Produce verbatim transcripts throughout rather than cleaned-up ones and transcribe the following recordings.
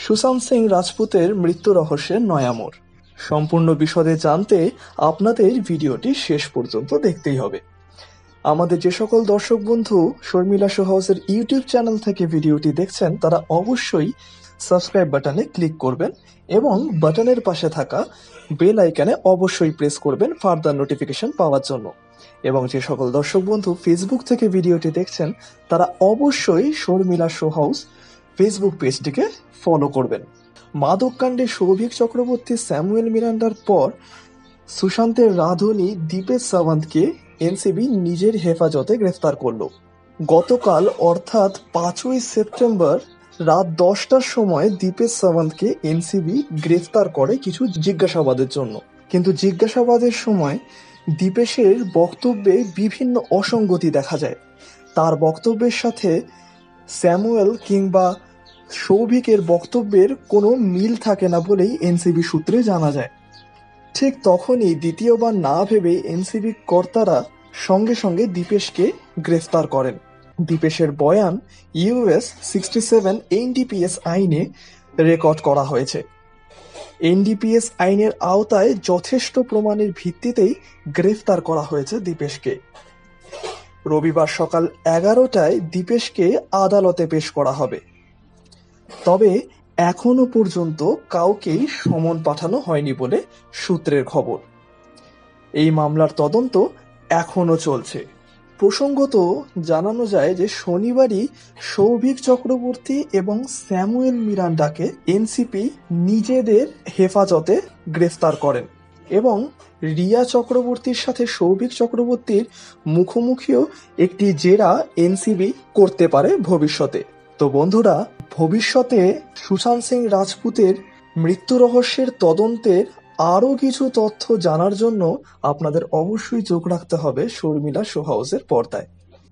সুশান্ত সিং রাজপুতের মৃত্যু রহস্যের নয়া মোড়। সম্পূর্ণ বিশদে জানতে আপনাদের ভিডিওটি শেষ পর্যন্ত দেখতেই হবে। আমাদের যে সকল দর্শক বন্ধু শর্মিলা শো হাউসের ইউটিউব চ্যানেল থেকে ভিডিওটি দেখছেন তারা অবশ্যই সাবস্ক্রাইব বাটনে ক্লিক করবেন এবং বাটনের পাশে থাকা বেল আইকনে অবশ্যই প্রেস করবেন ফার্দার নোটিফিকেশন পাওয়ার জন্য। এবং যে সকল দর্শক বন্ধু ফেসবুক থেকে ভিডিওটি দেখছেন তারা অবশ্যই শর্মিলা শো হাউস ফেসবুক পেজটিকে ফলো করবেন। মাদককাণ্ডে সৌভিক চক্রবর্তী স্যামুয়েল মিরান্ডার পর সুশান্তের রাঁধুনি দীপেশ সাওয়ান্তকে এনসিবি নিজের হেফাজতে গ্রেফতার করল। গতকাল অর্থাৎ পাঁচই সেপ্টেম্বর রাত দশটার সময় দীপেশ সাওয়ান্তকে এনসিবি গ্রেফতার করে কিছু জিজ্ঞাসাবাদের জন্য। কিন্তু জিজ্ঞাসাবাদের সময় দীপেশের বক্তব্যে বিভিন্ন অসঙ্গতি দেখা যায়। তার বক্তব্যের সাথে স্যামুয়েল কিংবা সৌভিকের বক্তব্যের কোনো মিল থাকে না বলেই এনসিবি সূত্রে জানা যায়। ঠিক তখনই দ্বিতীয়বার না ভেবে এনসিবি কর্তারা সঙ্গে সঙ্গে দীপেশকে গ্রেফতার করেন। দীপেশের বয়ান ইউএস সিক্সটি সেভেন এনডিপিএস আইনে রেকর্ড করা হয়েছে। এনডিপিএস আইনের আওতায় যথেষ্ট প্রমাণের ভিত্তিতেই গ্রেফতার করা হয়েছে দীপেশকে। রবিবার সকাল এগারোটায় দীপেশকে আদালতে পেশ করা হবে। তবে এখনো পর্যন্ত কাউকেই সমন পাঠানো হয়নি বলে সূত্রের খবর। এই মামলার তদন্ত এখনো চলছে। প্রসঙ্গত জানানো যায় যে শনিবারই সৌভিক চক্রবর্তী এবং স্যামুয়েল মিরান্ডাকে এনসিপি নিজেদের হেফাজতে গ্রেফতার করেন এবং রিয়া চক্রবর্তীর সাথে সৌভিক চক্রবর্তীর মুখোমুখিও একটি জেরা এনসিবি করতে পারে ভবিষ্যতে। তো বন্ধুরা, ভবিষ্যতে সুশান্ত সিং রাজপুতের মৃত্যু রহস্যের তদন্তের আরও কিছু তথ্য জানার জন্য আপনাদের অবশ্যই চোখ রাখতে হবে শর্মিলা শো হাউসের পর্দায়।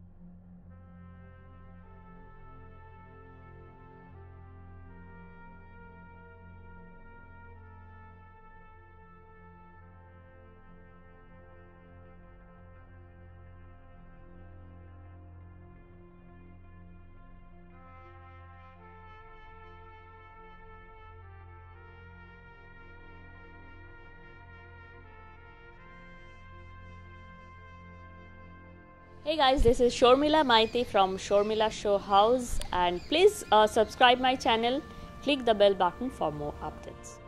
Hey guys, this is Sharmila Maiti from Sharmila Showhouse, and please uh, subscribe my channel, click the bell button for more updates.